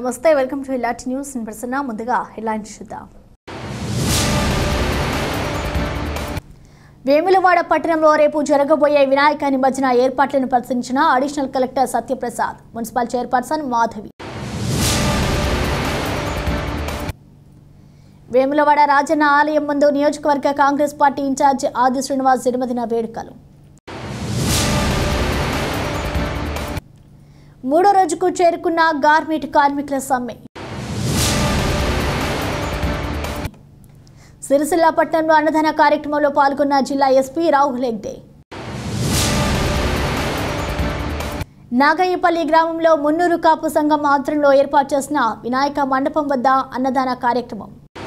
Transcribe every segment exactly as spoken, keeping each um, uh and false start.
నమస్తే, welcome to LRT news. నేను ప్రసన్న. ముందుగా హెడ్లైన్స్ చూద్దాం. వేములవాడ పట్టణంలో రేపు జరగబోయే వినాయక నిమజ్జన ఏర్పాట్లను పరిశీలించిన additional collector Satyaprasad, municipal chairperson Madhavi. Vemulawada Rajanna ఆలయం ముందు నియోజకవర్గ కాంగ్రెస్ పార్టీ ఇన్ఛార్జి ఆది శ్రీనివాస్ జన్మదిన వేడుకలు. మూడో రోజుకు చేరుకున్న గార్మెంట్ కార్మికుల సమ్మె. సిరిసిల్ల పట్టణంలో అన్నదాన కార్యక్రమంలో పాల్గొన్న జిల్లా ఎస్పీ రాహుల్ హెగ్డే. నాగయ్యపల్లి గ్రామంలో మున్నూరు కాపు సంఘం ఆధ్వర్యంలో ఏర్పాటు చేసిన వినాయక మండపం వద్ద అన్నదాన కార్యక్రమం.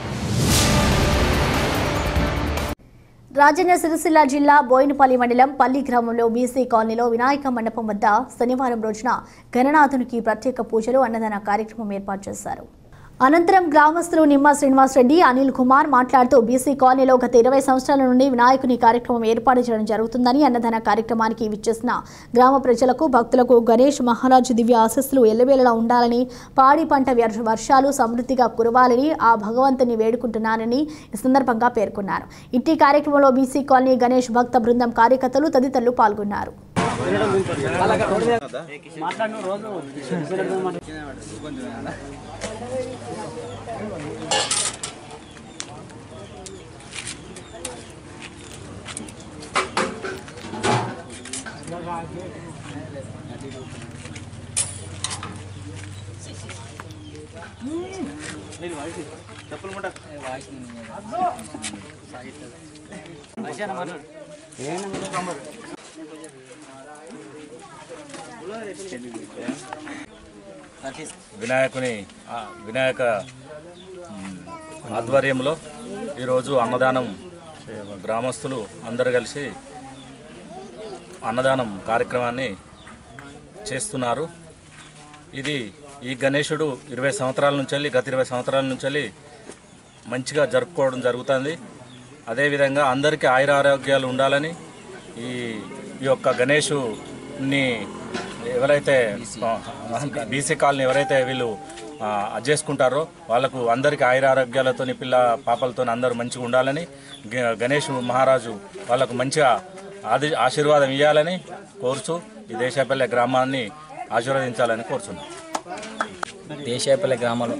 రాజన్న సిరిసిల్ల జిల్లా బోయినపల్లి మండలం పల్లి గ్రామంలో బీసీ కాలనీలో వినాయక మండపం వద్ద శనివారం రోజున గణనాథునికి ప్రత్యేక పూజలు అన్నదాన కార్యక్రమం ఏర్పాటు చేశారు. అనంతరం గ్రామస్తులు నిమ్మ శ్రీనివాసరెడ్డి, అనిల్ కుమార్ మాట్లాడుతూ బీసీ కాలనీలో గత ఇరవై సంవత్సరాల నుండి వినాయకుని కార్యక్రమం ఏర్పాటు చేయడం జరుగుతుందని, అన్నదాన కార్యక్రమానికి విచ్చేసిన గ్రామ ప్రజలకు భక్తులకు గణేష్ మహారాజు దివ్య ఆశీస్సులు ఎల్లవేళలా ఉండాలని, పాడి పంట వర్షాలు సమృద్ధిగా కురవాలని ఆ భగవంతుని వేడుకుంటున్నానని ఈ సందర్భంగా పేర్కొన్నారు. ఇట్టి కార్యక్రమంలో బీసీ కాలనీ గణేష్ భక్త బృందం కార్యకర్తలు తదితరులు పాల్గొన్నారు. వినాయకుని వినాయక ఆధ్వర్యంలో ఈరోజు అన్నదానం గ్రామస్తులు అందరు కలిసి అన్నదానం కార్యక్రమాన్ని చేస్తున్నారు. ఇది ఈ గణేశుడు ఇరవై సంవత్సరాల నుంచి గత ఇరవై సంవత్సరాల నుంచి మంచిగా జరుపుకోవడం జరుగుతుంది. అదేవిధంగా అందరికీ ఆయుర ఆరోగ్యాలు ఉండాలని ఈ ఈ యొక్క గణేశుని ఎవరైతే బీసీ కాలనీ ఎవరైతే వీళ్ళు చేసుకుంటారో వాళ్ళకు అందరికీ ఆయుర ఆరోగ్యాలతో పిల్ల పాపలతో అందరూ మంచిగా ఉండాలని, గణేష్ మహారాజు వాళ్ళకు మంచిగా ఆది ఆశీర్వాదం ఇవ్వాలని కోరుచు ఈ దేశాపల్లె గ్రామాన్ని ఆశీర్వదించాలని కోరుచున్నాం. దేశాపల్లె గ్రామంలో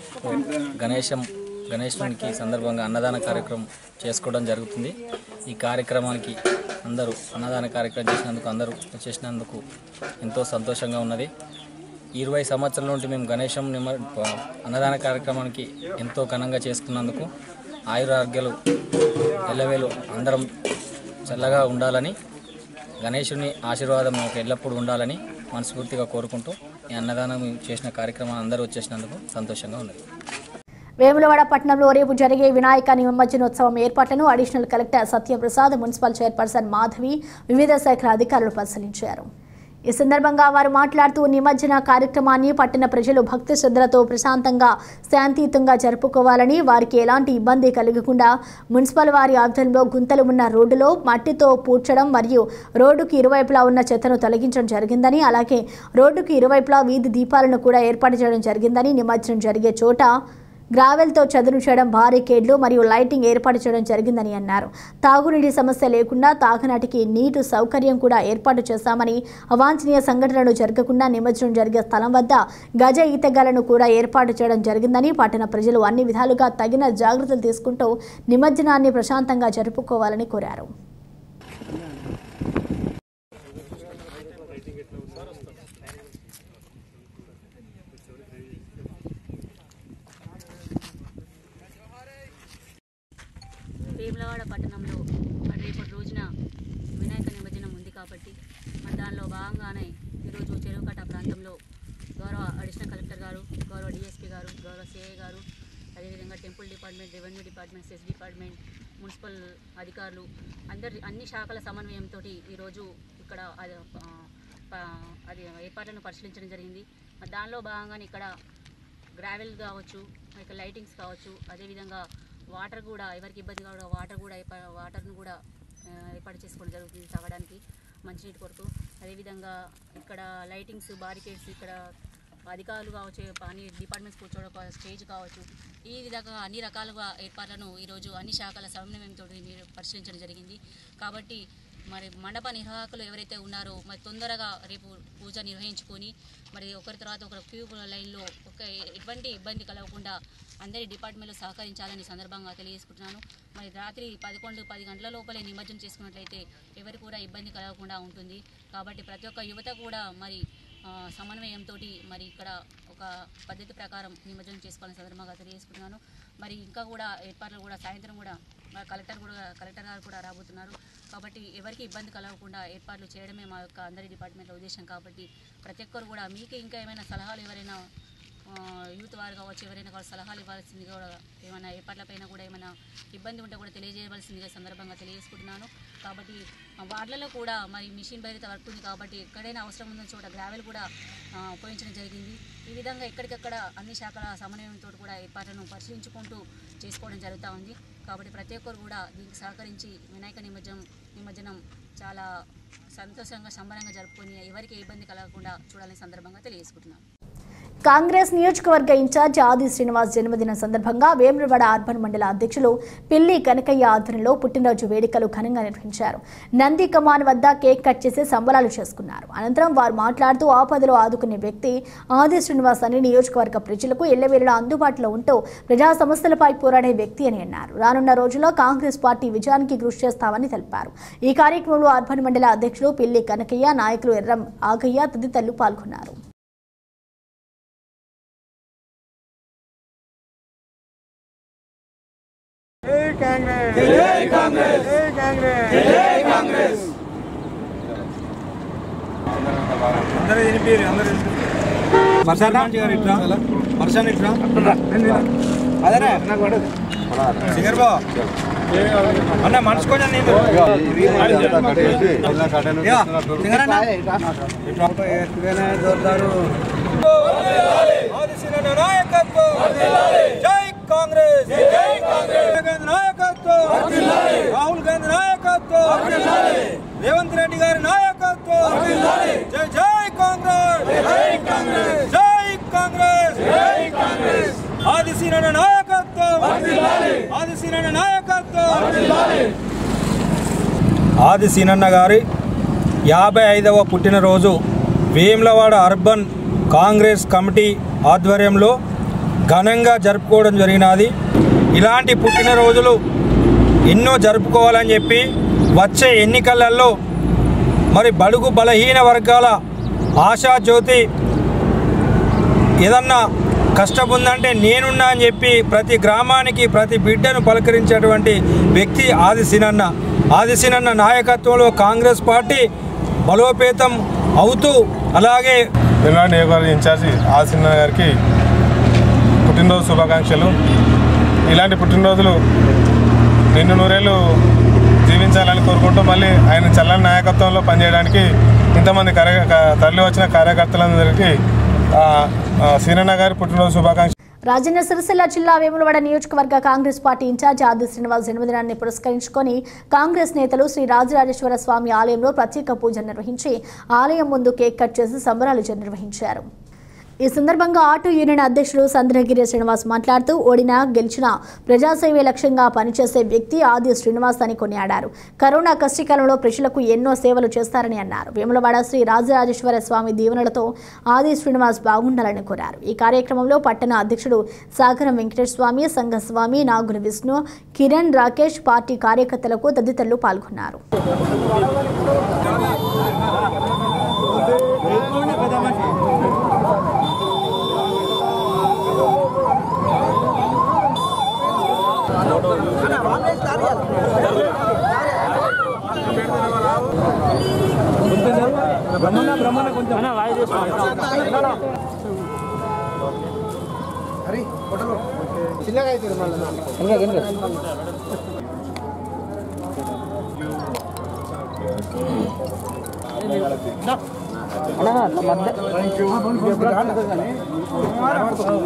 గణేశం గణేశునికి సందర్భంగా అన్నదాన కార్యక్రమం చేసుకోవడం జరుగుతుంది. ఈ కార్యక్రమానికి అందరూ అన్నదాన కార్యక్రమం చేసినందుకు అందరూ చేసినందుకు ఎంతో సంతోషంగా ఉన్నది. ఇరవై సంవత్సరాల నుండి మేము గణేశం నిమ అన్నదాన కార్యక్రమానికి ఎంతో ఘనంగా చేసుకున్నందుకు ఆయురారోగ్యాలు ఎల్లవేళ అందరం చల్లగా ఉండాలని, గణేశుని ఆశీర్వాదం మాకు ఎల్లప్పుడూ ఉండాలని మనస్ఫూర్తిగా కోరుకుంటూ ఈ అన్నదానం చేసిన కార్యక్రమాన్ని అందరూ వచ్చేసినందుకు సంతోషంగా ఉన్నది. వేములవాడ పట్టణంలో రేపు జరిగే వినాయక నిమజ్జనోత్సవం ఏర్పాట్లను additional collector Satyaprasad, municipal chairperson Madhavi, వివిధ శాఖల అధికారులు పరిశీలించారు. ఈ సందర్భంగా వారు మాట్లాడుతూ నిమజ్జన కార్యక్రమాన్ని పట్టణ ప్రజలు భక్తి శ్రద్ధలతో ప్రశాంతంగా శాంతియుతంగా జరుపుకోవాలని, వారికి ఎలాంటి ఇబ్బంది కలగకుండా మున్సిపల్ వారి ఆధ్వర్యంలో గుంతలు ఉన్న రోడ్డులో మట్టితో పూడ్చడం మరియు రోడ్డుకు ఇరువైపులా ఉన్న చెత్తను తొలగించడం జరిగిందని, అలాగే రోడ్డుకు ఇరువైపులా వీధి దీపాలను కూడా ఏర్పాటు చేయడం జరిగిందని, నిమజ్జనం జరిగే చోట గ్రావెల్తో చదును చేయడం, బారికేడ్లు మరియు లైటింగ్ ఏర్పాటు చేయడం జరిగిందని అన్నారు. తాగునీటి సమస్య లేకుండా తాగునాటికి నీటి సౌకర్యం కూడా ఏర్పాటు చేశామని, అవాంఛనీయ సంఘటనలు జరగకుండా నిమజ్జనం జరిగే స్థలం వద్ద గజ ఈతగాలను కూడా ఏర్పాటు చేయడం జరిగిందని, పట్టణ ప్రజలు అన్ని విధాలుగా తగిన జాగ్రత్తలు తీసుకుంటూ నిమజ్జనాన్ని ప్రశాంతంగా జరుపుకోవాలని కోరారు. వేములవాడ పట్టణంలో రేపటి రోజున వినాయక నిమజ్జనం ఉంది కాబట్టి మరి దానిలో భాగంగానే ఈరోజు చెరువుకట్ట ప్రాంతంలో గౌరవ అడిషనల్ కలెక్టర్ గారు, గౌరవ డిఎస్పీ గారు, గౌరవ సిఐ గారు, అదేవిధంగా temple department, revenue department, CESS department, municipal అధికారులు అందరి అన్ని శాఖల సమన్వయంతో ఈరోజు ఇక్కడ అది ఏర్పాట్లను పరిశీలించడం జరిగింది. మరి దానిలో భాగంగానే ఇక్కడ గ్రావెల్ కావచ్చు, ఇక్కడ లైటింగ్స్ కావచ్చు, అదేవిధంగా వాటర్ కూడా ఎవరికి ఇబ్బంది కావడం వాటర్ కూడా వాటర్ను కూడా ఏర్పాటు చేసుకోవడం జరుగుతుంది తాగడానికి మంచినీటి కొరకు. అదేవిధంగా ఇక్కడ లైటింగ్స్, బారికేడ్స్, ఇక్కడ అధికారులు కావచ్చు, అన్ని డిపార్ట్మెంట్స్ కూర్చోవడం స్టేజ్ కావచ్చు, ఈ విధంగా అన్ని రకాలుగా ఏర్పాట్లను ఈరోజు అన్ని శాఖల సమన్వయంతో మీరు పరిశీలించడం జరిగింది. కాబట్టి మరి మండప నిర్వాహకులు ఎవరైతే ఉన్నారో మరి తొందరగా రేపు పూజ నిర్వహించుకొని మరి ఒకరి తర్వాత ఒకరు క్యూ లైన్లో ఒక ఎటువంటి ఇబ్బంది కలగకుండా అందరి డిపార్ట్మెంట్లు సహకరించాలని సందర్భంగా తెలియజేసుకుంటున్నాను. మరి రాత్రి పదకొండు పది గంటల లోపలే నిమజ్జనం చేసుకున్నట్లయితే ఎవరు కూడా ఇబ్బంది కలగకుండా ఉంటుంది. కాబట్టి ప్రతి ఒక్క యువత కూడా మరి సమన్వయంతో మరి ఇక్కడ ఒక పద్ధతి ప్రకారం నిమజ్జనం చేసుకోవాలని సందర్భంగా తెలియజేసుకుంటున్నాను. మరి ఇంకా కూడా ఏర్పాట్లు కూడా సాయంత్రం కూడా కలెక్టర్ కూడా కలెక్టర్ గారు కూడా రాబోతున్నారు. కాబట్టి ఎవరికి ఇబ్బంది కలగకుండా ఏర్పాట్లు చేయడమే మా యొక్క అందరి డిపార్ట్మెంట్ల ఉద్దేశం. కాబట్టి ప్రతి ఒక్కరు కూడా మీకు ఇంకా ఏమైనా సలహాలు ఎవరైనా యూత్ వారు కావచ్చు ఎవరైనా కూడా సలహాలు ఇవ్వాల్సిందిగా కూడా ఏమైనా ఏర్పాట్లపైన కూడా ఏమైనా ఇబ్బంది ఉంటే కూడా తెలియజేయవలసిందిగా సందర్భంగా తెలియజేసుకుంటున్నాను. కాబట్టి వార్డులలో కూడా మరి మిషన్ బయట వర్క్ ఉంది కాబట్టి ఎక్కడైనా అవసరం ఉన్న చోట గ్రావెల్ కూడా ఉపయోగించడం జరిగింది. ఈ విధంగా ఎక్కడికక్కడ అన్ని శాఖల సమన్వయంతో కూడా ఏర్పాట్లను పరిశీలించుకుంటూ చేసుకోవడం జరుగుతూ ఉంది. కాబట్టి ప్రతి ఒక్కరు కూడా దీనికి సహకరించి వినాయక నిమజ్జనం నిమజ్జనం చాలా సంతోషంగా సంబరంగా జరుపుకొని ఎవరికి ఇబ్బంది కలగకుండా చూడాలని సందర్భంగా తెలియజేసుకుంటున్నాను. కాంగ్రెస్ నియోజకవర్గ ఇన్ఛార్జ్ ఆది శ్రీనివాస్ జన్మదిన సందర్భంగా వేములవాడ అర్బన్ మండల అధ్యక్షులు పిల్లి కనకయ్య ఆధ్వర్యంలో పుట్టినరోజు వేడుకలు ఘనంగా నిర్వహించారు. నంది కమాన్ వద్ద కేక్ కట్ చేసి సంబరాలు చేసుకున్నారు. అనంతరం వారు మాట్లాడుతూ ఆపదలో ఆదుకునే వ్యక్తి ఆది శ్రీనివాస్ అని నియోజకవర్గ ప్రజలకు ఎల్లవేళలా అందుబాటులో ఉంటూ ప్రజా సమస్యలపై పోరాడే వ్యక్తి అని అన్నారు. రానున్న రోజుల్లో కాంగ్రెస్ పార్టీ విజయానికి కృషి చేస్తామని తెలిపారు. ఈ కార్యక్రమంలో అర్బన్ మండల అధ్యక్షులు పిల్లి కనకయ్య, నాయకులు ఎర్రం ఆగయ్య తదితరులు పాల్గొన్నారు. जय कांग्रेस जय कांग्रेस जय कांग्रेस जय कांग्रेस अंदर इनिपीर अंदर वर्षाना गाరు ఇట్లా వర్షాన ఇట్లా అదరే నాకు వడ సిగర్ బా అన్న మనసు కొంచెం నేను కట్టేసి ఇలా కట్టను సిగర్ అన్న ఇట్లా ఏస్తుగానే దొర్దారు ఆదిశీన నాయకత్వం వర్ధిల్లాలి జై కాంగ్రెస్ జై కాంగ్రెస్ నాయకత్వం వర్ధిల్లాలి రాహుల్ గాంధీ నాయకత్వం వర్ధిల్లాలి రేవంత్ రెడ్డి గారి నాయకత్వం వర్ధిల్లాలి జై జై కాంగ్రెస్ జై కాంగ్రెస్ జై కాంగ్రెస్ జై కాంగ్రెస్ ఆదిశీన నాయకత్వం వర్ధిల్లాలి ఆదిశీన నాయకత్వం వర్ధిల్లాలి ఆదిశీనన్న గారి యాభై ఐదవ పుట్టినరోజు వేములవాడ అర్బన్ కాంగ్రెస్ కమిటీ ఆధ్వర్యంలో ఘనంగా జరుపుకోవడం జరిగినది. ఇలాంటి పుట్టినరోజులు ఎన్నో జరుపుకోవాలని చెప్పి వచ్చే ఎన్నికలలో మరి బడుగు బలహీన వర్గాల ఆశాజ్యోతి ఏదన్నా కష్టం ఉందంటే నేనున్నా అని చెప్పి ప్రతి గ్రామానికి ప్రతి బిడ్డను పలకరించేటువంటి వ్యక్తి ఆదిశీనన్న. ఆదిశీనన్న నాయకత్వంలో కాంగ్రెస్ పార్టీ బలోపేతం అవుతూ అలాగే నియోజకవర్గ ఇన్ఛార్జి ఆదిశీనన్న గారికి పుట్టినరోజు శుభాకాంక్షలు. ఇలాంటి పుట్టినరోజులు నిన్ను నూరేళ్ళు జీవించాలని కోరుకుంటూ మళ్ళీ ఆయన చల్లని నాయకత్వంలో పనిచేయడానికి ఇంతమంది కార్య తరలి వచ్చిన కార్యకర్తలందరికీ సీనన్న గారి పుట్టినరోజు శుభాకాంక్షలు. రాజన్న సిరిసిల్ల జిల్లా వేములవాడ నియోజకవర్గ కాంగ్రెస్ పార్టీ ఇన్ఛార్జ్ ఆది శ్రీనివాస్ జన్మదినాన్ని పురస్కరించుకొని కాంగ్రెస్ నేతలు శ్రీ రాజరాజేశ్వర స్వామి ఆలయంలో ప్రత్యేక పూజ నిర్వహించి ఆలయం ముందు కేక్ కట్ చేసి సంబరాలు నిర్వహించారు. ఈ సందర్భంగా ఆటో యూనియన్ అధ్యక్షుడు సంద్రగిరి శ్రీనివాస్ మాట్లాడుతూ ఓడినా గెలిచినా ప్రజాసేవే లక్ష్యంగా పనిచేసే వ్యక్తి ఆది శ్రీనివాస్ అని కొనియాడారు. కరోనా కష్టకాలంలో ప్రజలకు ఎన్నో సేవలు చేస్తారని అన్నారు. వేములవాడ శ్రీ రాజరాజేశ్వర స్వామి దీవెనలతో ఆది శ్రీనివాస్ బాగుండాలని కోరారు. ఈ కార్యక్రమంలో పట్టణ అధ్యక్షుడు సాగరం వెంకటేశ్వర స్వామి, సంఘస్వామి, నాగుల విష్ణు, కిరణ్, రాకేష్, పార్టీ కార్యకర్తలకు తదితరులు పాల్గొన్నారు. బ్రహ్మణ బ్రహ్మణ కొంచెం హరి ఫోటోలో చిన్నగా అయితే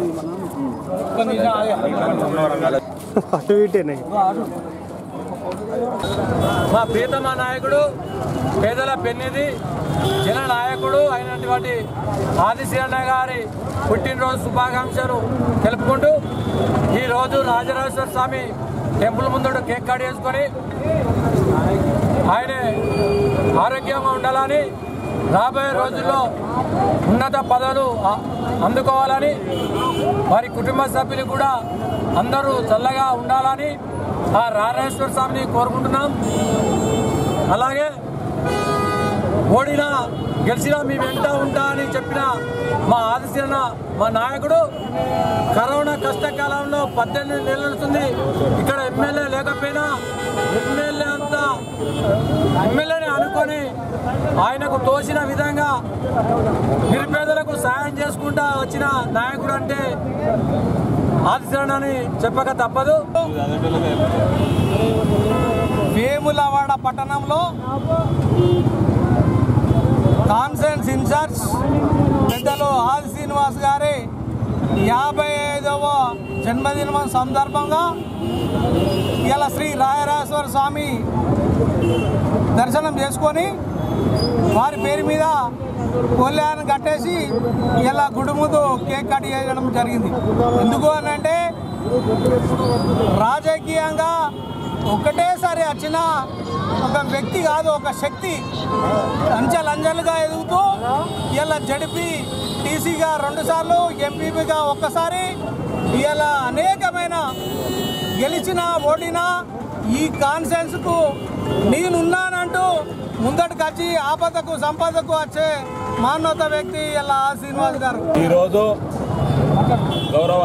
అటు ఇటేనే మా ప్రియతమ నాయకుడు పేదల పెన్నిధి జన నాయకుడు అయినటువంటి ఆదిశీలన్న గారి పుట్టినరోజు శుభాకాంక్షలు తెలుపుకుంటూ ఈరోజు రాజరాజేశ్వర స్వామి టెంపుల్ ముందు కేక్ కట్ చేసుకొని ఆయన ఆరోగ్యంగా ఉండాలని రాబోయే రోజుల్లో ఉన్నత పదవులు అందుకోవాలని వారి కుటుంబ సభ్యులు కూడా అందరూ చల్లగా ఉండాలని ఆ రాజరాజేశ్వర స్వామిని కోరుకుంటున్నాం. అలాగే ఓడినా గెలిచినా మీ వెంట ఉంటా అని చెప్పిన మా ఆదిశీలన్న మా నాయకుడు కరోనా కష్టకాలంలో పద్దెనిమిది నెలలు అవుతుంది. ఇక్కడ ఎమ్మెల్యే లేకపోయినా ఎమ్మెల్యే అంతా ఎమ్మెల్యేని అనుకొని ఆయనకు తోచిన విధంగా నిరుపేదలకు సాయం చేసుకుంటా వచ్చిన నాయకుడు అంటే ఆదిశీలన్నని చెప్పక తప్పదు. వేములవాడ పట్టణంలో కాన్ఫరెన్స్ ఇన్ఛార్జ్ పెద్దలు ఆది శ్రీనివాస్ గారి యాభై ఐదవ జన్మదినం సందర్భంగా ఇలా శ్రీ రాజరాజేశ్వర స్వామి దర్శనం చేసుకొని వారి పేరు మీద కొల్యాన్ని కట్టేసి ఇలా గుడి ముందు కేక్ కట్ చేయడం జరిగింది. ఎందుకు అని అంటే రాజకీయంగా ఒకటేసారి వచ్చిన ఒక వ్యక్తి కాదు, ఒక శక్తి అంచెలంచెలుగా ఎదుగుతూ ఇలా జడిపి టీసీగా రెండుసార్లు, ఎంపీపీగా ఒక్కసారి ఇలా అనేకమైన గెలిచిన ఓడిన ఈ కాన్ఫరెన్స్కు నేనున్నానంటూ ముందటికి వచ్చి ఆపదకు సంపదకు వచ్చే మానవత వ్యక్తి ఇలా శ్రీనివాస్ గారు. ఈరోజు గౌరవ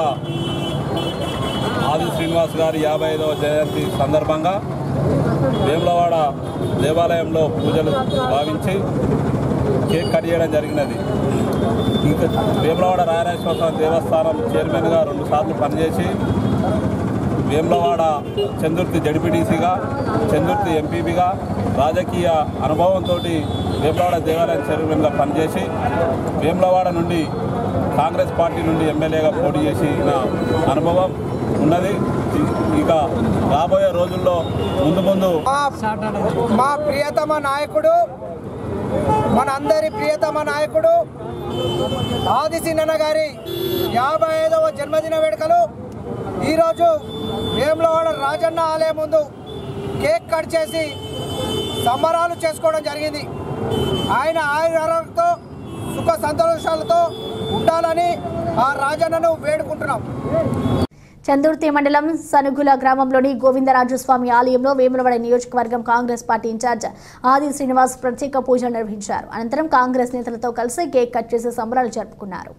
ఆది శ్రీనివాస్ గారి యాభై ఐదవ జయంతి సందర్భంగా వేములవాడ దేవాలయంలో పూజలు భావించి కేక్ కట్ చేయడం జరిగినది. ఇంకా వేములవాడ రాజరాజేశ్వర స్వామి దేవస్థానం చైర్మన్గా రెండు సార్లు పనిచేసి వేములవాడ చందుర్తి జడ్పీటీసీగా, చందుర్తి ఎంపీపీగా రాజకీయ అనుభవంతో వేములవాడ దేవాలయం చైర్మన్గా పనిచేసి వేములవాడ నుండి కాంగ్రెస్ పార్టీ నుండి ఎమ్మెల్యేగా పోటీ చేసిన అనుభవం ఉన్నది. ఇక రాబోయే రోజుల్లో ముందు ముందు మా ప్రియతమ నాయకుడు, మనందరి ప్రియతమ నాయకుడు ఆదిశీలన్న గారి యాభై ఐదవ జన్మదిన వేడుకలు ఈరోజు వేములవాడ రాజన్న ఆలయం ముందు కేక్ కట్ చేసి సంబరాలు చేసుకోవడం జరిగింది. ఆయన ఆయురారోగ్యంతో సుఖ సంతోషాలతో ఉండాలని ఆ రాజన్నను వేడుకుంటున్నాం. చందుర్తి మండలం సనుగుల గ్రామంలోని గోవిందరాజస్వామి ఆలయంలో వేములవాడ నియోజకవర్గం కాంగ్రెస్ పార్టీ ఇన్ఛార్జ్ ఆది శ్రీనివాస్ ప్రత్యేక పూజలు నిర్వహించారు. అనంతరం కాంగ్రెస్ నేతలతో కలిసి కేక్ కట్ చేసి సంబరాలు జరుపుకున్నారు.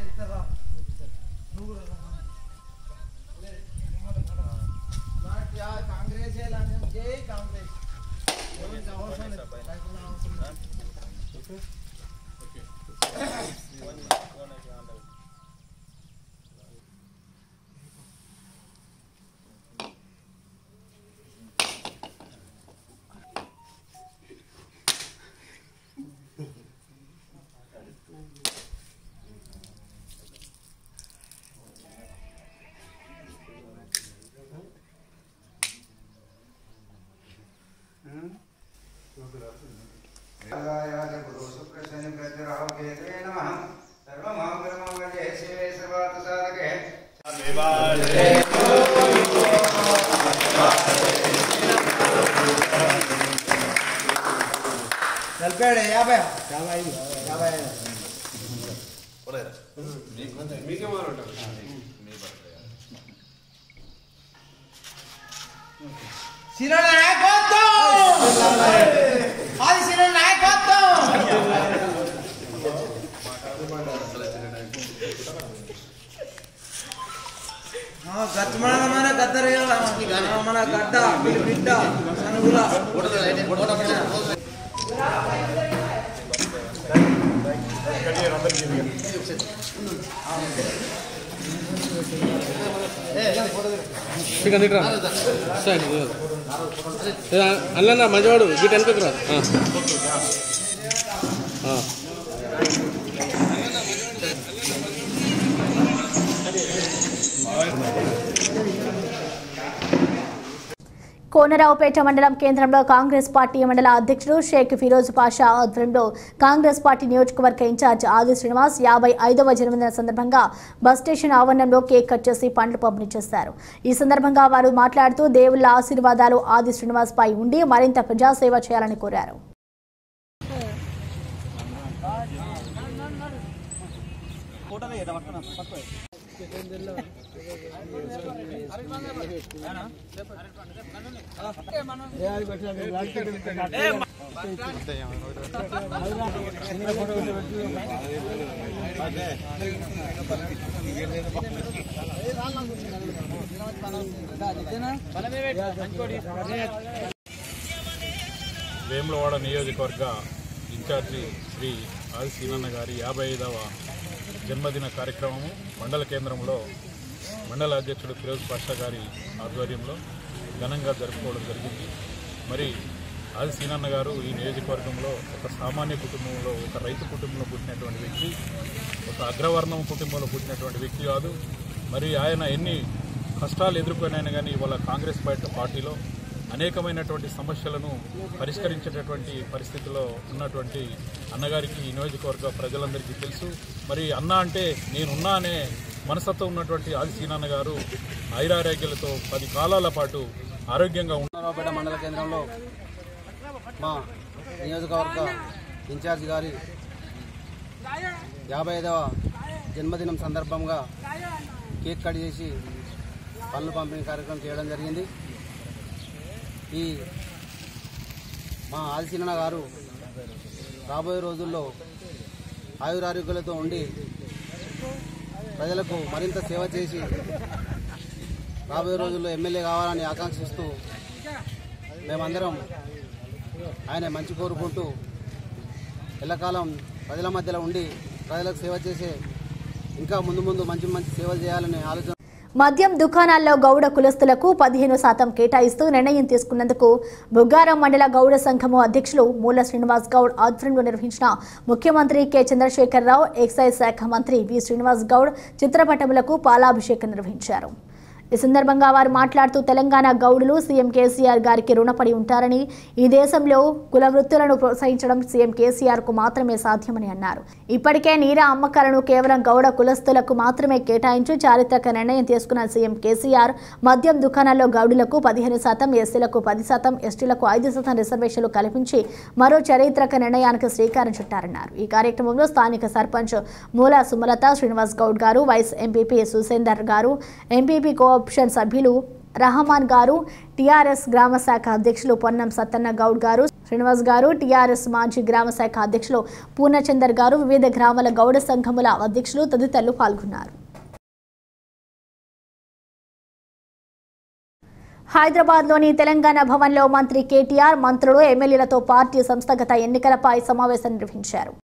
అన్న మంచివాడు గిట్ అనుకోరా కోనరావుపేట మండలం కేంద్రంలో కాంగ్రెస్ పార్టీ మండల అధ్యక్షుడు షేక్ ఫిరోజ్ పాషా ఆధ్వర్యంలో కాంగ్రెస్ పార్టీ నియోజకవర్గ ఇన్ఛార్జ్ ఆది శ్రీనివాస్ యాభై ఐదవ జన్మదిన సందర్భంగా బస్ స్టేషన్ ఆవరణంలో కేక్ కట్ చేసి పండ్లు పంపిణీ చేశారు. ఈ సందర్భంగా వారు మాట్లాడుతూ దేవుళ్ల ఆశీర్వాదాలు ఆది శ్రీనివాస్ పై ఉండి మరింత ప్రజాసేవ చేయాలని కోరారు. వేములవాడ నియోజకవర్గ ఇన్ఛార్జి శ్రీ ఆది సీనన్న గారి యాభై ఐదవ జన్మదిన కార్యక్రమము మండల కేంద్రంలో మండల అధ్యక్షుడు ఫిరోజ్ పాషా గారి ఆధ్వర్యంలో ఘనంగా జరుపుకోవడం జరిగింది. మరి ఆది సీనన్న గారు ఈ నియోజకవర్గంలో ఒక సామాన్య కుటుంబంలో, ఒక రైతు కుటుంబంలో పుట్టినటువంటి వ్యక్తి, ఒక అగ్రవర్ణం కుటుంబంలో పుట్టినటువంటి వ్యక్తి కాదు. మరి ఆయన ఎన్ని కష్టాలు ఎదుర్కొనైనా కానీ ఇవాళ కాంగ్రెస్ పార్టీలో అనేకమైనటువంటి సమస్యలను పరిష్కరించేటటువంటి పరిస్థితిలో ఉన్నటువంటి అన్నగారికి ఈ నియోజకవర్గ ప్రజలందరికీ తెలుసు. మరి అన్న అంటే నేనున్నా అనే మనసత్వం ఉన్నటువంటి ఆది సీనన్న గారు ఐరారోగ్యాలతో పది కాలాల పాటు ఆరోగ్యంగా కోనరావుపేట మండల కేంద్రంలో మా నియోజకవర్గ ఇన్ఛార్జి గారి యాభై ఐదవ జన్మదినం సందర్భంగా కేక్ కట్ చేసి పళ్ళు పంపిణీ కార్యక్రమం చేయడం జరిగింది. ఈ మా ఆది సీనన్న గారు రాబోయే రోజుల్లో ఆయురారోగ్యాలతో ఉండి ప్రజలకు మరింత సేవ చేసి రాబోయే రోజుల్లో ఎమ్మెల్యే కావాలని ఆకాంక్షిస్తూ మేమందరం ఆయన మంచి కోరుకుంటూ ఎల్లకాలం ప్రజల మధ్యలో ఉండి ప్రజలకు సేవ చేసే ఇంకా ముందు ముందు మంచి మంచి సేవలు చేయాలని ఆలోచన. మద్యం దుకాణాల్లో గౌడ కులస్తులకు పదిహేను శాతం కేటాయిస్తూ నిర్ణయం తీసుకున్నందుకు బుగ్గారం మండల గౌడ సంఘము అధ్యక్షులు మూల శ్రీనివాస్ గౌడ్ ఆధ్వర్యంలో నిర్వహించిన ముఖ్యమంత్రి కె చంద్రశేఖరరావు, ఎక్సైజ్ శాఖ మంత్రి వి శ్రీనివాస్ గౌడ్ చిత్రపటములకు పాలాభిషేకం నిర్వహించారు. ఈ సందర్భంగా వారు మాట్లాడుతూ తెలంగాణ గౌడులు సీఎం కేసీఆర్ గారికి రుణపడి ఉంటారని, ఈ దేశంలో కుల వృత్తులను ప్రోత్సహించడం సీఎం కేసీఆర్ కు మాత్రమే సాధ్యమని అన్నారు. ఇప్పటికే నీరా అమ్మకాలను కేవలం గౌడ కులస్తులకు మాత్రమే కేటాయించి చారిత్రక నిర్ణయం తీసుకున్న సీఎం కేసీఆర్ మద్యం దుకాణాల్లో గౌడులకు పదిహేను శాతం, ఎస్సీలకు పది శాతం, ఎస్టీలకు ఐదు శాతం రిజర్వేషన్లు కల్పించి మరో చారిత్రక నిర్ణయానికి శ్రీకారం చుట్టారన్నారు. ఈ కార్యక్రమంలో స్థానిక సర్పంచ్ మూల సుమలత, శ్రీనివాస్ గౌడ్ గారు, వైస్ ఎంపీపీ సుసేందర్ గారు, ఎంపీపీ కోఆప్షన్ సభ్యులు రహమాన్ గారు, టీఆర్ఎస్ గ్రామ శాఖ అధ్యక్షులు పొన్నం సత్తన్న గౌడ్ గారు, శ్రీనివాస్ గారు, టీఆర్ఎస్ మాజీ గ్రామ శాఖ అధ్యక్షులు పూర్ణచందర్ గారు, వివిధ గ్రామాల గౌడ సంఘముల అధ్యక్షులు తదితరులు పాల్గొన్నారు. హైదరాబాద్లోని తెలంగాణ భవన్లో మంత్రి కేటీఆర్, మంత్రులు, ఎమ్మెల్యేలతో పార్టీ సంస్థాగత ఎన్నికలపై సమావేశం నిర్వహించారు.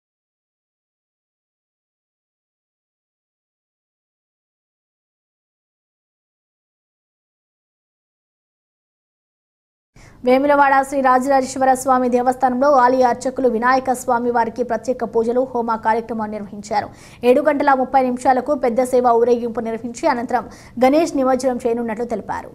వేములవాడ శ్రీ రాజరాజేశ్వర స్వామి దేవస్థానంలో ఆలయ అర్చకులు వినాయక స్వామి వారికి ప్రత్యేక పూజలు, హోమ కార్యక్రమాన్ని నిర్వహించారు. ఏడు గంటల ముప్పై నిమిషాలకు పెద్ద సేవ ఊరేగింపు నిర్వహించి అనంతరం గణేష్ నిమజ్జనం చేయనున్నట్లు తెలిపారు.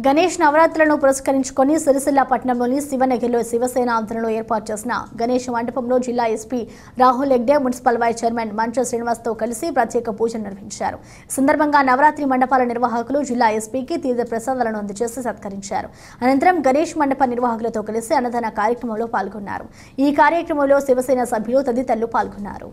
గణేష్ నవరాత్రులను పురస్కరించుకొని సిరిసిల్ల పట్టణంలోని శివనగిరిలో శివసేన ఆధ్వర్యంలో ఏర్పాటు చేసిన గణేష్ మండపంలో జిల్లా SP Rahul Hegde municipal vice chairman Manchu శ్రీనివాస్తో కలిసి ప్రత్యేక పూజలు నిర్వహించారు. ఈ సందర్భంగా నవరాత్రి మండపాల నిర్వాహకులు జిల్లా ఎస్పీకి తీర్థ ప్రసాదాలను అందజేసి సత్కరించారు. అనంతరం గణేష్ మండప నిర్వాహకులతో కలిసి అన్నదాన కార్యక్రమంలో పాల్గొన్నారు. ఈ కార్యక్రమంలో శివసేన సభ్యులు తదితరులు పాల్గొన్నారు.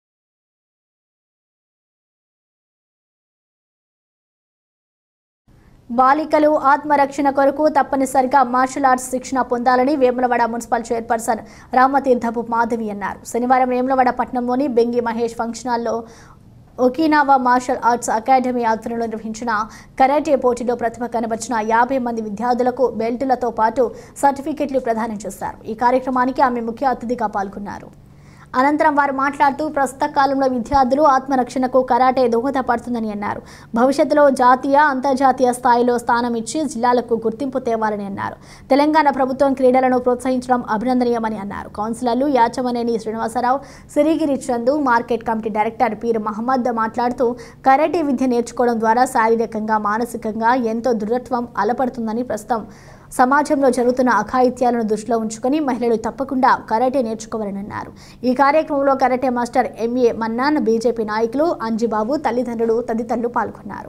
బాలికలు ఆత్మరక్షణ కొరకు తప్పనిసరిగా మార్షల్ ఆర్ట్స్ శిక్షణ పొందాలని వేములవాడ మున్సిపల్ చైర్పర్సన్ రామతీర్థపు మాధవి అన్నారు. శనివారం వేములవాడ పట్టణంలోని బెంగి మహేష్ ఫంక్షన్ హాల్లో ఒకినావా మార్షల్ ఆర్ట్స్ అకాడమీ ఆధ్వర్యంలో నిర్వహించిన కరాటే పోటీలో ప్రతిభ కనబర్చిన యాభై మంది విద్యార్థులకు బెల్టులతో పాటు సర్టిఫికెట్లు ప్రదానం చేశారు. ఈ కార్యక్రమానికి ఆమె ముఖ్య అతిథిగా పాల్గొన్నారు. అనంతరం వారు మాట్లాడుతూ ప్రస్తుత కాలంలో విద్యార్థులు ఆత్మరక్షణకు కరాటే దోహదపడుతుందని అన్నారు. భవిష్యత్తులో జాతీయ అంతర్జాతీయ స్థాయిలో స్థానం ఇచ్చి జిల్లాలకు గుర్తింపు తేవాలని అన్నారు. తెలంగాణ ప్రభుత్వం క్రీడలను ప్రోత్సహించడం అభినందనీయమని అన్నారు. కౌన్సిలర్లు Yachamaneni Srinivasarao, Sirigiri Chandu, market committee director Peer Mohammed మాట్లాడుతూ కరాటే విద్య నేర్చుకోవడం ద్వారా శారీరకంగా మానసికంగా ఎంతో దృఢత్వం అలపడుతుందని, ప్రస్తుతం సమాజంలో జరుగుతున్న అఘాయిత్యాలను దృష్టిలో ఉంచుకొని మహిళలు తప్పకుండా కరాటే నేర్చుకోవాలని అన్నారు. ఈ కార్యక్రమంలో karate master MA Mannan, BJP నాయకులు అంజిబాబు, తల్లిదండ్రులు తదితరులు పాల్గొన్నారు.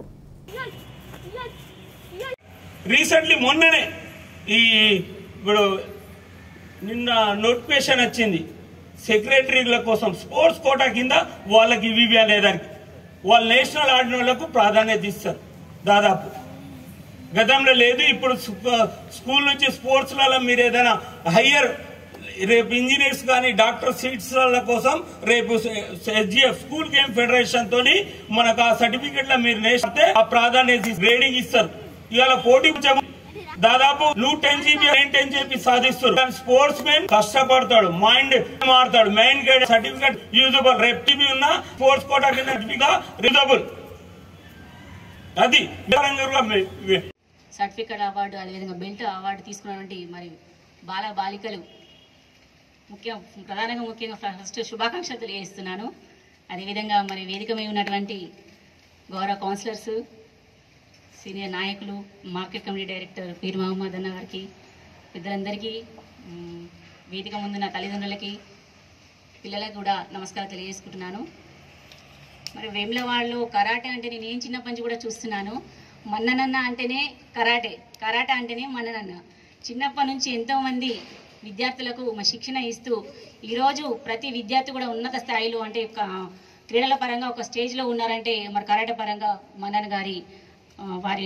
రీసెంట్లీ మొన్ననే ఈ ఇప్పుడు నిన్న నోటిఫికేషన్ వచ్చింది సెక్రటరీల కోసం స్పోర్ట్స్ కోటా కింద వాళ్ళకి ఇవి అనేదానికి వాళ్ళు నేషనల్ ఆడిన వాళ్ళకు ప్రాధాన్యత ఇస్తారు. దాదాపు గతంలో లేదు. ఇప్పుడు స్కూల్ నుంచి స్పోర్ట్స్లలో మీరు ఏదైనా హయ్యర్ రేపు ఇంజనీర్స్ కానీ డాక్టర్ సీట్స్ల కోసం రేపు ఎస్జిఎఫ్ స్కూల్ గేమ్ ఫెడరేషన్ తోని మనకు ఆ సర్టిఫికెట్ల మీరు నేస్తే ఆ ప్రాధాన్యత గ్రేడింగ్ ఇస్తారు. ఇవాళ పోటీ దాదాపు నువ్వు టెన్ జీబీ టెన్ జీబీ సాధిస్తారు. స్పోర్ట్స్ మెన్ కష్టపడతాడు, మైండ్ మారుతాడు, మెయిన్ గైడ్ సర్టిఫికెట్ యూజబుల్. రేపు టీబీ ఉన్న స్పోర్ట్స్ కోటా కింద యూజబుల్. అది సర్టిఫికెట్ అవార్డు, అదేవిధంగా బెల్ట్ అవార్డు తీసుకున్నటువంటి మరి బాల బాలికలు ముఖ్య ప్రధానంగా ముఖ్యంగా ఫస్ట్ శుభాకాంక్షలు తెలియజేస్తున్నాను. అదేవిధంగా మరి వేదిక మీద ఉన్నటువంటి గౌరవ కౌన్సిలర్స్, సీనియర్ నాయకులు, market committee director Peer Mohammed అన్న గారికి, పెద్దలందరికీ, వేదిక ముందున్న తల్లిదండ్రులకి, పిల్లలకు కూడా నమస్కారం తెలియజేసుకుంటున్నాను. మరి వేములవాడలో కరాటే అంటే నేను ఏం చిన్నప్పటి నుంచి కూడా చూస్తున్నాను. మన్ననన్న అంటేనే కరాటే, కరాటే అంటేనే మన్ననన్న. చిన్నప్పటి నుంచి ఎంతోమంది విద్యార్థులకు మా శిక్షణ ఇస్తూ ఈరోజు ప్రతి విద్యార్థి కూడా ఉన్నత స్థాయిలో అంటే క్రీడల పరంగా ఒక స్టేజ్లో ఉన్నారంటే మరి కరాటే పరంగా మన్నన్ గారి వారి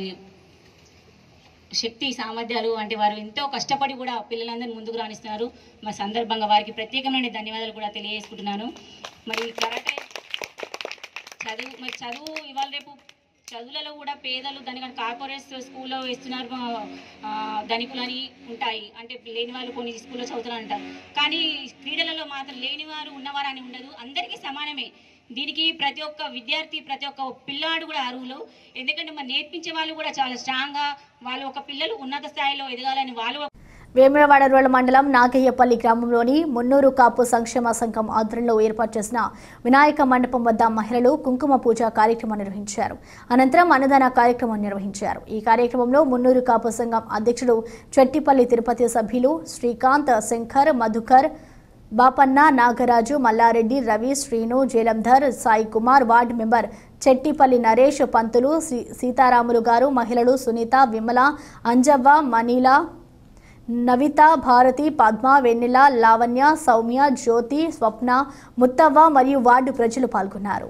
శక్తి సామర్థ్యాలు అంటే వారు ఎంతో కష్టపడి కూడా పిల్లలందరినీ ముందుకు రాణిస్తున్నారు. మా సందర్భంగా వారికి ప్రత్యేకమైన ధన్యవాదాలు కూడా తెలియజేసుకుంటున్నాను. మరి కరాటే చదువు మరి చదువు ఇవాళ రేపు చదువులలో కూడా పేదలు దాని కానీ కార్పొరేట్ స్కూల్లో వేస్తున్నారు, ధనికులని ఉంటాయి అంటే లేని వాళ్ళు కొన్ని స్కూల్లో చదువుతున్నారు అంటారు. కానీ క్రీడలలో మాత్రం లేని వారు ఉన్నవారు అని ఉండదు, అందరికీ సమానమే. దీనికి ప్రతి ఒక్క విద్యార్థి ప్రతి ఒక్క పిల్లాడు కూడా అర్హులు. ఎందుకంటే మరి నేర్పించే వాళ్ళు కూడా చాలా స్ట్రాంగ్గా వాళ్ళు ఒక పిల్లలు ఉన్నత స్థాయిలో ఎదగాలని వాళ్ళు. వేములవాడ రూరల్ మండలం నాగయ్యపల్లి గ్రామంలోని మున్నూరు కాపు సంక్షేమ సంఘం ఆధ్వర్యంలో ఏర్పాటు చేసిన వినాయక మండపం వద్ద మహిళలు కుంకుమ పూజ కార్యక్రమం నిర్వహించారు. అనంతరం అన్నదాన కార్యక్రమం నిర్వహించారు. ఈ కార్యక్రమంలో మున్నూరు కాపు సంఘం అధ్యక్షుడు చెట్టిపల్లి తిరుపతి సభ్యులు శ్రీకాంత్, శంకర్, మధుకర్, బాపన్న, నాగరాజు, మల్లారెడ్డి, రవి, శ్రీను, జయలంధర్, సాయి కుమార్, వార్డు మెంబర్ చెట్టిపల్లి నరేష్, పంతులు, సీతారాములు గారు, మహిళలు సునీత, విమల, అంజవ్వ, మనీలా, నవిత, భారతి, పద్మ, వెన్నెల, లావణ్య, సౌమ్య, జ్యోతి, స్వప్న, ముత్తవ్వ మరియు వార్డు ప్రజలు పాల్గొన్నారు.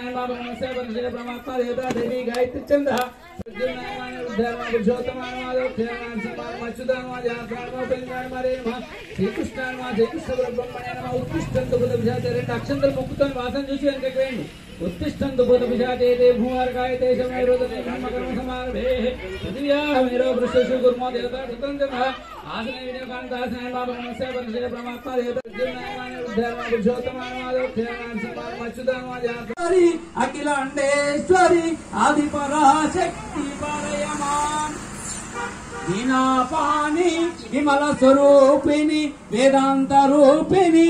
उत्तिष्ठन्तु भूतपिशाचेते भूमार्कायते शमैरोदते ब्रह्मकर्म समारभेः पृथिव्याहमेरो वृक्षेषु कुर्मो देवता सुतञ्जनः आसने विनयकान्तासने बाबनमस्य वर्षे परमात्मा देवता जीवनायमाने उद्धारमा पुरुषोत्तमानमादोक्षेणान् सम्मानमच्युतान्माजारि अखिलाण्डेश्वरि आदिपराशक्ति पालयमान् దీనాపాని విమల స్వరూపిణి వేదాంత రూపిణి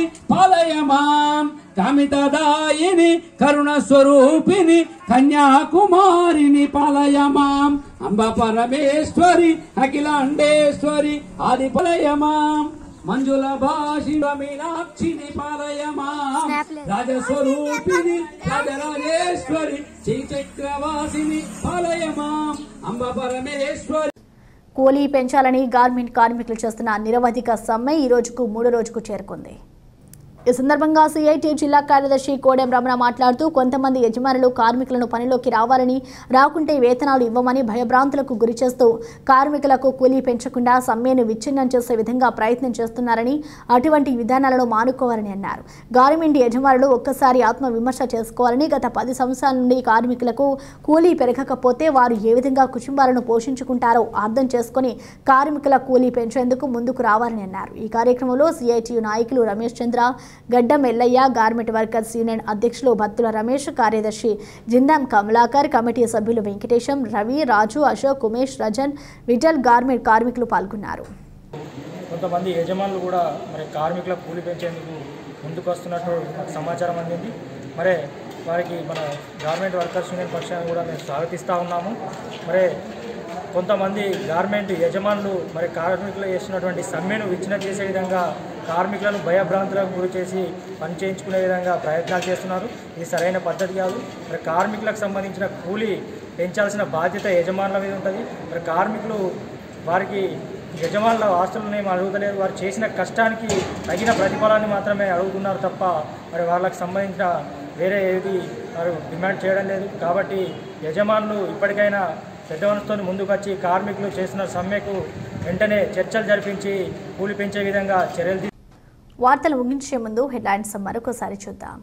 పాలయమాం కామితదాయిని కరుణ స్వరూపిణి కన్యాకుమారిని పాలయమాం అంబ పరమేశ్వరి అఖిలాండేశ్వరి ఆది పాలయమాం మంజుల భాషి మీనాక్షిని పాలయమాం రాజస్వరూపిణి రాజరాజేశ్వరి శ్రీచక్రవాసిని పాలయమాం అంబ పరమేశ్వరి. కూలీ పెంచాలని గార్మెంట్ కార్మికులు చేస్తున్న నిరవధిక సమ్మె ఈ రోజుకు మూడో రోజుకు చేరుకుంది. ఈ సందర్భంగా సిఐటి జిల్లా కార్యదర్శి కోడెం రమణ మాట్లాడుతూ కొంతమంది యజమానులు కార్మికులను పనిలోకి రావాలని, రాకుంటే వేతనాలు ఇవ్వమని భయభ్రాంతులకు గురి చేస్తూ కార్మికులకు కూలీ పెంచకుండా సమ్మెను విచ్ఛిన్నం చేసే విధంగా ప్రయత్నం చేస్తున్నారని, అటువంటి విధానాలను మానుకోవాలని అన్నారు. గార్మెంట్ యజమానులు ఒక్కసారి ఆత్మవిమర్శ చేసుకోవాలని, గత పది సంవత్సరాల నుండి కార్మికులకు కూలీ పెరగకపోతే వారు ఏ విధంగా కుటుంబాలను పోషించుకుంటారో అర్థం చేసుకుని కార్మికుల కూలీ పెంచేందుకు ముందుకు రావాలని అన్నారు. ఈ కార్యక్రమంలో సిఐటియు నాయకులు రమేష్ చంద్ర, గడ్డం ఎల్లయ్య, గార్మెంట్ వర్కర్స్ యూనియన్ అధ్యక్షులు బత్తుల రమేష్, కార్యదర్శి జిందాం కమలాకర్, కమిటీ సభ్యులు వెంకటేశం, రవి, రాజు, అశోక్, ఉమేష్, రజన్, విఠల్, గార్మెంట్ కార్మికులు పాల్గొన్నారు. కొంతమంది యజమానులు కూడా మరి కార్మికుల కూలి పెంచేందుకు ముందుకు వస్తున్నట్టు నాకు సమాచారం అందింది. మరి వారికి మన గార్మెంట్ వర్కర్స్ యూనియన్ పక్షాన్ని కూడా మేము స్వాగతిస్తూ ఉన్నాము. మరి కొంతమంది గార్మెంట్ యజమానులు మరి కార్మికులు చేస్తున్నటువంటి సమ్మెను విచ్ఛిన్నం చేసే విధంగా కార్మికులను భయభ్రాంతులకు గురి చేసి పని చేయించుకునే విధంగా ప్రయత్నాలు చేస్తున్నారు. ఇది సరైన పద్ధతి కాదు. మరి కార్మికులకు సంబంధించిన కూలీ పెంచాల్సిన బాధ్యత యజమానుల మీద ఉంటుంది. మరి కార్మికులు వారికి యజమానుల ఆస్తులను ఏమి అడుగుతలేరు, వారు చేసిన కష్టానికి తగిన ప్రతిఫలాన్ని మాత్రమే అడుగుతున్నారు తప్ప మరి వాళ్ళకి సంబంధించిన వేరే ఏది వారు డిమాండ్ చేయడం లేదు. కాబట్టి యజమానులు ఇప్పటికైనా పెద్ద మనసుతో ముందుకు వచ్చి కార్మికులు చేసిన సమ్మెకు వెంటనే చర్చలు జరిపించి కూలి పెంచే విధంగా చర్యలు. వార్తలు ముగించే ముందు హెడ్లైన్స్ మరొకసారి చూద్దాం.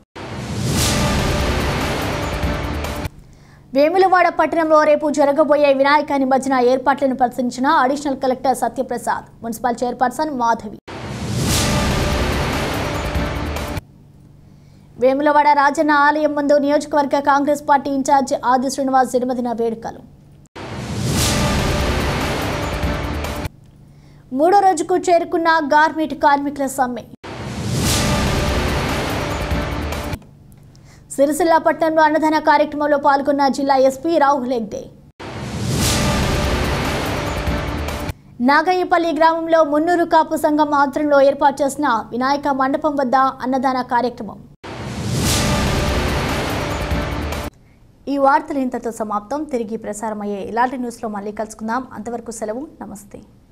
వేములవాడ పట్టణంలో రేపు జరగబోయే వినాయక నిమజ్జన ఏర్పాట్లను పరిశీలించిన additional collector Satyaprasad, municipal chairperson Madhavi. Vemulawada Rajanna ఆలయం ముందు నియోజకవర్గ కాంగ్రెస్ పార్టీ ఇన్ఛార్జ్ ఆది శ్రీనివాస్ జన్మదిన వేడుకలు. మూడో రోజుకు చేరుకున్న గార్మెంట్ కార్మికుల సమ్మె. సిరిసిల్ల పట్టణంలో అన్నదాన కార్యక్రమంలో పాల్గొన్న జిల్లా ఎస్పీ రాహుల్ హెగ్డే. నాగయ్యపల్లి గ్రామంలో మున్నూరు కాపు సంఘం ఆధ్వర్యంలో ఏర్పాటు చేసిన వినాయక మండపం వద్ద అన్నదాన కార్యక్రమం. ఈ వార్తలు ఇంతతో సమాప్తం. తిరిగి ప్రసారమయ్యే ఇలాంటి న్యూస్లో మళ్ళీ కలుసుకుందాం. అంతవరకు సెలవు. నమస్తే.